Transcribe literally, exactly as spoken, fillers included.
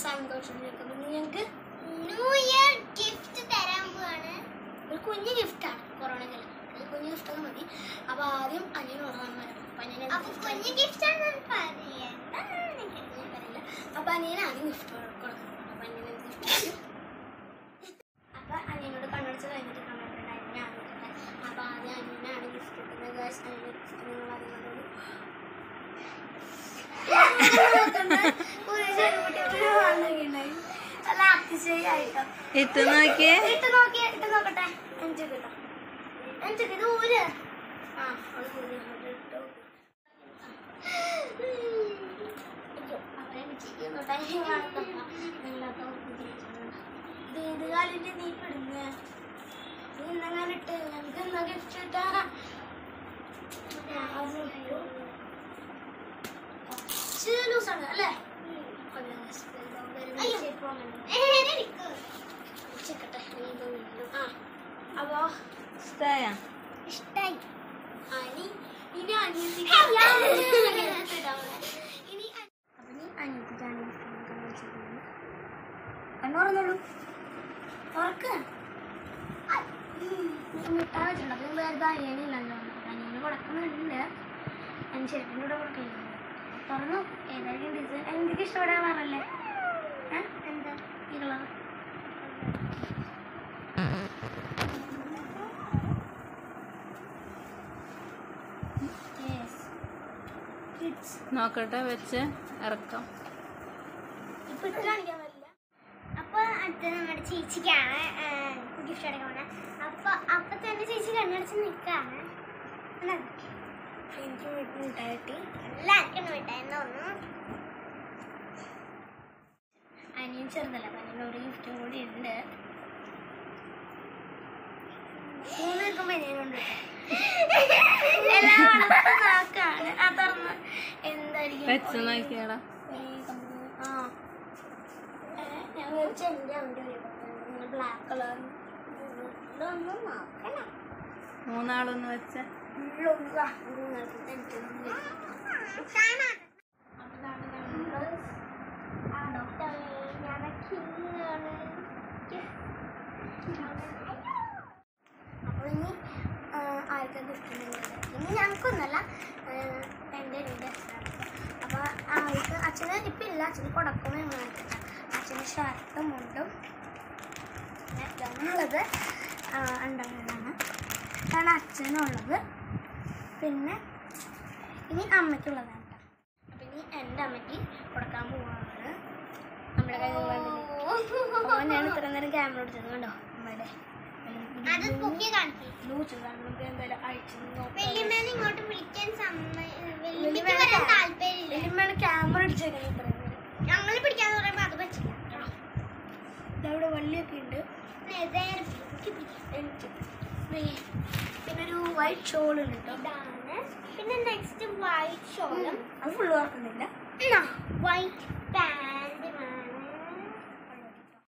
സന്തോഷം ഞങ്ങൾക്ക് new year gift തരാൻ പോവാണ്. ഒരു കുഞ്ഞു ഗിഫ്റ്റാണ് കൊറോണ കാലം. കുഞ്ഞു ഗിഫ്റ്റൊക്കെ മതി. അപ്പൊ ആദ്യം അനിയനുള്ളതാണ് വരാം. അപ്പൊ കുഞ്ഞു ഗിഫ്റ്റാണ് പറയില്ല. അപ്പൊ അനിയൻ ആദ്യം ഗിഫ്റ്റ് കൊടുക്കുന്നത്. അപ്പൊ അനിയൻ ഗിഫ്റ്റ് അപ്പൊ അനിയനോട് കണ്ണടച്ച് കഴിഞ്ഞിട്ട് കണ്ടിട്ടുണ്ടായിരുന്നു ഞാൻ. അപ്പൊ ആദ്യം അനിയനാണ് ഗിഫ്റ്റ് കിട്ടുന്നത്. ഗിഫ്റ്റ് നിങ്ങൾ അതുകൊണ്ടൊരു നല്ല അതിശയായിട്ടോ. ഇട്ട് നോക്കിയേ ഇട്ട് നോക്കിയേ ഇട്ട് നോക്കട്ടെ. അഞ്ച് കിട്ടോ അഞ്ച് ഇത് ഊര്. ആ ഏതുകാലിന്റെ നീ പെടുന്ന നീ ഇന്നങ്ങാനിട്ട് ഞങ്ങൾക്ക് എന്നാ ഗിഫ്റ്റ് കിട്ടാ. ലൂസാണ് അല്ലേ? അപ്പോ ഇഷ്ടായോ? ഇഷ്ടായി. അനി ഇനി അനിയത്തിക്ക് ഇനി അനിയത്തിക്കാണ് കണ്ണോറന്നുള്ളൂ. ഉറക്ക് മിട്ടാ വെച്ചിട്ടുണ്ട്. അപ്പൊ വേറെ അനിയനില്ലല്ലോ. അനിയന് കൊടുക്കുന്നുണ്ട്. അതിന് ചേട്ടൻ്റെ കൂടെ കൊടുക്കില്ല. തുറന്നു ഏതായാലും ഡിസൈൻ എനിക്ക് ഇഷ്ടപ്പെടാൻ പറഞ്ഞല്ലേ. എന്താ ഈ കളർ നോക്കട്ടെ വെച്ച് ഇറക്കാം. ഇപ്പൊ ഇത് കാണിക്കാൻ പറ്റില്ല. അപ്പൊ അടുത്ത നമ്മുടെ ചേച്ചിക്കാണ് ഗിഫ്റ്റ് അടക്കാൻ പോണേ. അപ്പൊ അപ്പൊ തന്നെ ചേച്ചി കണ്ണടച്ച് നിൽക്കാണ്. എനിക്ക് മിഠായി എല്ലാവർക്കും മിഠായി തോന്നുന്നു. അനിയൻ ചെറുതല്ല. അപ്പൊ അനിയൻ ഒരു ഗിഫ്റ്റും കൂടി ഉണ്ട്. മൂന്ന് നിൽക്കുമ്പോ അനിയനുണ്ട്. എല്ലാം നോക്കാണ്. ആ തുറന്ന് എന്തായിരിക്കും വെച്ച് നോക്കിയാടാ. ആ ഞാൻ വിളിച്ച എന്റെ അവന്റെ ബ്ലാക്ക് കളർ ഇതൊന്നും നോക്കണം. മൂന്നാളൊന്ന് വെച്ച അപ്പൊ ഇനി ആർക്കാ ഗിഫ്റ്റ് ഇനി ഞങ്ങൾക്കൊന്നല്ല എൻ്റെ എൻ്റെ അപ്പൊ ആൾക്ക് അച്ഛന് ഇപ്പം ഇല്ല. അച്ഛന് കൊടുക്കുമ്പോൾ ഞങ്ങൾ അച്ഛന് ഷർട്ടും മുണ്ടും ഞങ്ങളുള്ളത് ഉണ്ടാകുന്നതാണ്. അതാണ് അച്ഛനുള്ളത്. പിന്നെ ഇനി അമ്മയ്ക്കുള്ളതാണ് കേട്ടോ. അപ്പം ഇനി എൻ്റെ അമ്മയ്ക്ക് കൊടുക്കാൻ പോവാണ്. നമ്മുടെ കയ്യിൽ അപ്പോൾ ഞാൻ ഇത്ര നേരം ക്യാമറ എടുത്തത് കണ്ടോ. അമ്മയുടെ ക്യാമറ അടിച്ചേക്കാൻ ഞങ്ങൾ പിടിക്കാന്ന് പറയുമ്പോ അത് പറ്റില്ല. ഇതവിടെ വള്ളിയൊക്കെ ഉണ്ട്. പിന്നെ ഒരു വൈറ്റ് ഷോൾ ഉണ്ട് കേട്ടോ. പിന്നെ നെക്സ്റ്റ് വൈറ്റ് ഷോളും അത് ഫുള്ള് ഓർക്കുന്നില്ല. White pant